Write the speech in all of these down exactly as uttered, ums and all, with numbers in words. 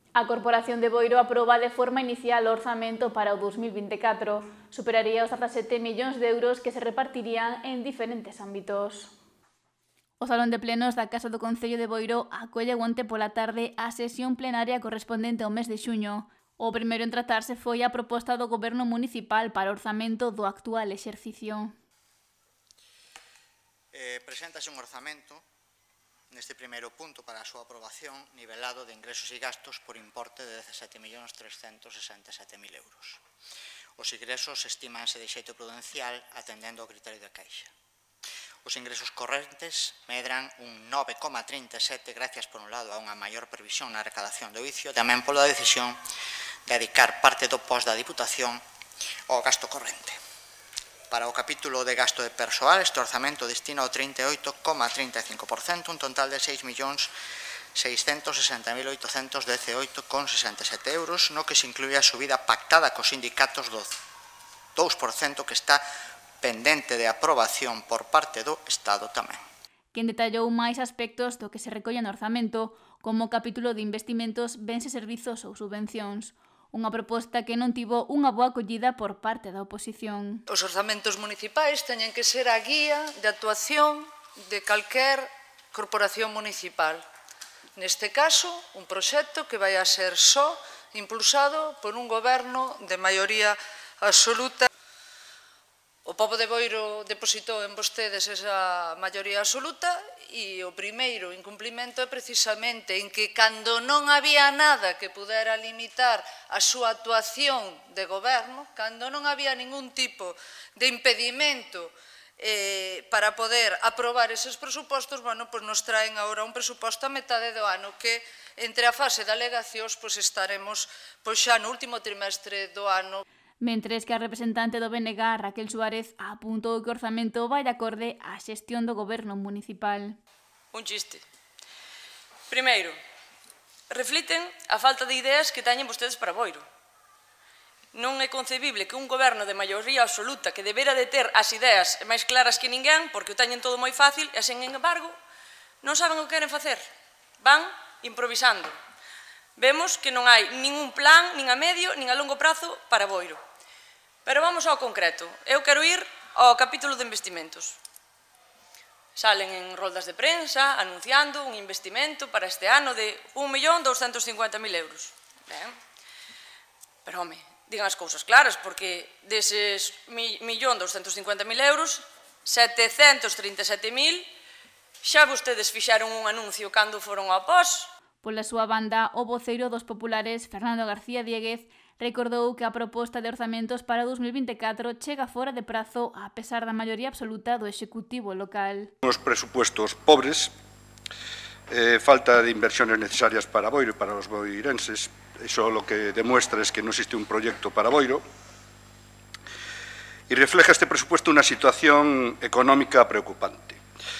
A Corporación de Boiro aproba de forma inicial o orzamento para o dos mil vinte e catro. Superaría os dezasete millóns de euros que se repartirían en diferentes ámbitos. O Salón de Plenos da Casa do Concello de Boiro acolle onte pola tarde a sesión plenaria correspondente ao mes de xuño. O primeiro en tratarse foi a proposta do Goberno Municipal para o orzamento do actual exercicio. Eh, preséntase un orzamento neste primeiro punto para a súa aprobación nivelado de ingresos e gastos por importe de dezasete millóns trescentos sesenta e sete mil euros. Os ingresos estimanse de xeito prudencial atendendo ao criterio de caixa. Os ingresos correntes medran un nove coma trinta e sete gracias, por un lado, a unha maior previsión na recadación do oicio, tamén pola decisión de dedicar parte do pos da Diputación ao gasto corrente. Para o capítulo de gasto de persoal, este orzamento destina o trinta e oito coma trinta e cinco por cento, un total de seis millóns seiscentos sesenta mil oitocentos dezaoito coma sesenta e sete euros, no que se inclúe a subida pactada cos sindicatos do dous por cento que está pendente de aprobación por parte do Estado tamén. Quen detallou máis aspectos do que se recolle no orzamento, como o capítulo de investimentos, bens e servizos ou subvencións. Unha proposta que non tivo unha boa acollida por parte da oposición. Os orzamentos municipais teñen que ser a guía de actuación de calquer corporación municipal. Neste caso, un proxecto que vai a ser só impulsado por un goberno de maioría absoluta. O pobo de Boiro depositou en vostedes esa maioría absoluta e o primeiro incumplimento é precisamente en que cando non había nada que pudera limitar a súa actuación de goberno, cando non había ningún tipo de impedimento eh, para poder aprobar eses presupostos, bueno, pues nos traen agora un presuposto a metade do ano que entre a fase de alegacións pues estaremos pues xa no último trimestre do ano. Mentres que a representante do B N G, Raquel Suárez, apuntou que o orzamento vai de acorde á xestión do goberno municipal. Un chiste. Primeiro, refliten a falta de ideas que teñen vostedes para Boiro. Non é concebible que un goberno de maioría absoluta que debera de ter as ideas máis claras que ninguén, porque o teñen todo moi fácil, e, sen embargo, non saben o que queren facer. Van improvisando. Vemos que non hai ningún plan, nin a medio, nin a longo prazo para Boiro. Pero vamos ao concreto. Eu quero ir ao capítulo de investimentos. Salen en roldas de prensa anunciando un investimento para este ano de un millón douscentos cincuenta mil euros. Ben. Pero, home, digan as cousas claras, porque deses un millón douscentos cincuenta mil euros, setecentos trinta e sete mil xa vostedes fixaron un anuncio cando foron ao pos. Pola súa banda, o voceiro dos populares, Fernando García Dieguez, recordou que a proposta de orzamentos para o dos mil vinte e catro chega fora de prazo a pesar da maioría absoluta do Executivo local. Os presupuestos pobres, eh, falta de inversiones necesarias para Boiro e para os boirenses, eso lo que demuestra es que no existe un proyecto para Boiro, y refleja este presupuesto una situación económica preocupante,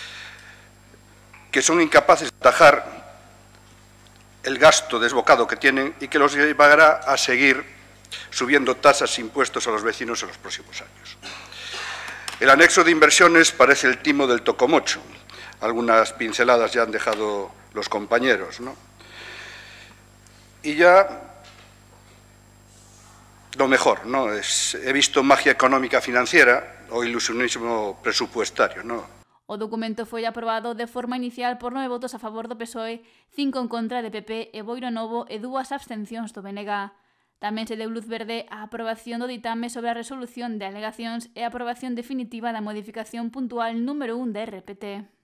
que son incapaces de atajar el gasto desbocado que tienen y que los llevará a seguir subiendo tasas e impuestos a los vecinos en los próximos años. El anexo de inversiones parece el timo del tocomocho. Algunas pinceladas ya han dejado los compañeros, ¿no? Y ya lo mejor, ¿no? Es, he visto magia económica financiera o ilusionismo presupuestario, ¿no? O documento foi aprobado de forma inicial por nove votos a favor do P S O E, cinco en contra de P P e Boiro Novo e dúas abstencións do B N G. Tamén se deu luz verde á aprobación do ditame sobre a resolución de alegacións e a aprobación definitiva da modificación puntual número un da R P T.